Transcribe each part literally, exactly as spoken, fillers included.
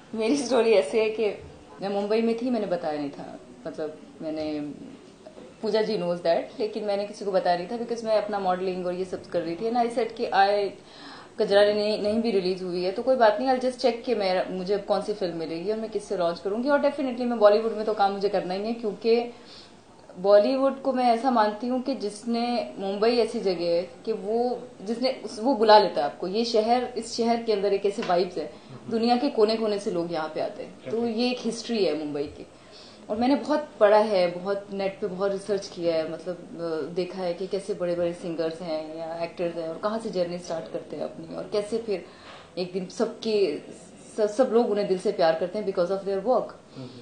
मेरी स्टोरी ऐसे है कि मैं मुंबई में थी, मैंने बताया नहीं था, मतलब मैंने पूजा जी नोज दैट, लेकिन मैंने किसी को बताया नहीं था बिकॉज मैं अपना मॉडलिंग और ये सब कर रही थी। एंड आई सेड कि आई कजरानी नहीं, नहीं भी रिलीज हुई है तो कोई बात नहीं, आई जस्ट चेक कि मैं मुझे अब कौन सी फिल्म मिलेगी और मैं किससे लॉन्च करूंगी। और डेफिनेटली मैं बॉलीवुड में तो काम मुझे करना ही है, क्योंकि बॉलीवुड को मैं ऐसा मानती हूँ कि जिसने मुंबई ऐसी जगह है कि वो जिसने वो बुला लेता है आपको। ये शहर, इस शहर के अंदर एक ऐसे वाइब्स है, दुनिया के कोने कोने से लोग यहाँ पे आते हैं। तो ये एक हिस्ट्री है मुंबई की। और मैंने बहुत पढ़ा है, बहुत नेट पे बहुत रिसर्च किया है, मतलब देखा है कि कैसे बड़े बड़े सिंगर्स हैं या एक्टर्स हैं और कहाँ से जर्नी स्टार्ट करते हैं अपनी, और कैसे फिर एक दिन सबके सब, सब लोग उन्हें दिल से प्यार करते हैं because of their work.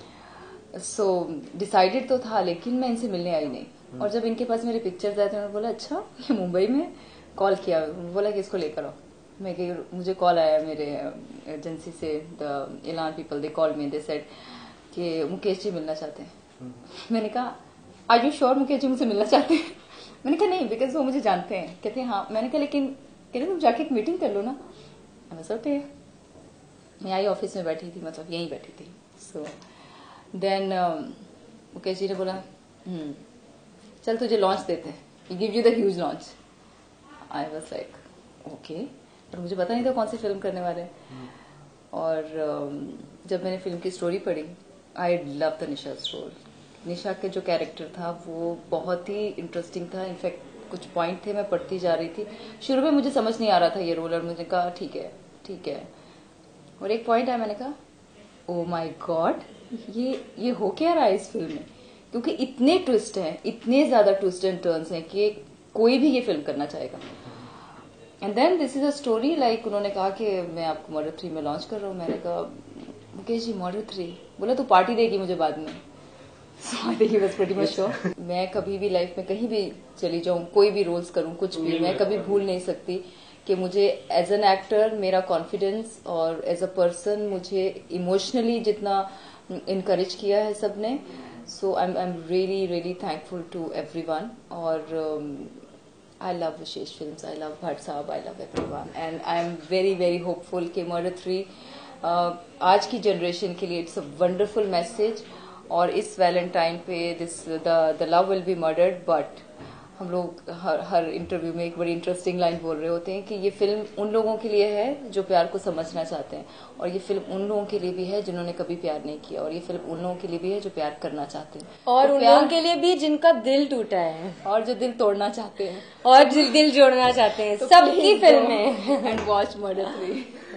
So decided तो था, लेकिन मैं इनसे मिलने आई नहीं। और जब इनके पास मेरे पिक्चर्स आए थे, उन्होंने बोला अच्छा ये मुंबई में, कॉल किया, बोला कि इसको लेकर आओ। मैं गई, मुझे कॉल आया मेरे एजेंसी से, the Elan people, they called me, they said कि मुकेश जी मिलना चाहते हैं। मैंने कहा are you sure Mukesh ji मुझसे मिलना चाहते हैं? मैंने कहा नहीं, बिकॉज वो मुझे जानते हैं। कहते हैं हाँ। मैंने कहा लेकिन कहते तुम जाके एक मीटिंग कर लो ना। ओके। मैं आई ऑफिस में बैठी थी, मतलब यहीं बैठी थी। सो देन मुकेश जी ने बोला हम्म चल तुझे लॉन्च देते हैं, we give you the huge launch. I was like okay, पर मुझे पता नहीं था कौन सी फिल्म करने वाले हैं। और um, जब मैंने फिल्म की स्टोरी पढ़ी, I love the Nisha story. Nisha के जो कैरेक्टर था वो बहुत ही इंटरेस्टिंग था। इनफैक्ट कुछ पॉइंट थे, मैं पढ़ती जा रही थी, शुरू में मुझे समझ नहीं आ रहा था ये रोल, और मुझे कहा ठीक है ठीक है। और एक पॉइंट आया, मैंने कहा ओ माय गॉड, ये ये हो क्या रहा है इस फिल्म में, क्योंकि इतने ट्विस्ट हैं, इतने ज्यादा ट्विस्ट एंड टर्न्स हैं कि कोई भी ये फिल्म करना चाहेगा। And then this is a story like, उन्होंने कहा कि मैं आपको मर्डर थ्री में लॉन्च कर रहा हूँ। मैंने कहा मुकेश जी मर्डर थ्री? बोला तू पार्टी देगी मुझे बाद में। So I think he was pretty much sure. मैं कभी भी लाइफ में कहीं भी चली जाऊं, कोई भी रोल्स करूं, कुछ भी, मैं कभी भूल नहीं सकती कि मुझे एज एन एक्टर मेरा कॉन्फिडेंस और एज अ पर्सन मुझे इमोशनली जितना इनकरेज किया है सबने। So I am really really thankful to everyone. और I love Vishesh films, I love Bhatt Saab, I love everyone, and I am very very hopeful कि murder three uh, आज की generation के लिए इट्स अ वंडरफुल मैसेज। और इस Valentine पे this the the love will be murdered, but हम लोग हर हर इंटरव्यू में एक बड़ी इंटरेस्टिंग लाइन बोल रहे होते हैं कि ये फिल्म उन लोगों के लिए है जो प्यार को समझना चाहते हैं, और ये फिल्म उन लोगों के लिए भी है जिन्होंने कभी प्यार नहीं किया, और ये फिल्म उन लोगों के लिए भी है जो प्यार करना चाहते हैं, और तो उन लोगों के लिए भी जिनका दिल टूटा है, और जो दिल तोड़ना चाहते हैं, और जो दिल जोड़ना चाहते हैं। तो सबकी फिल्म है। And watch murder three.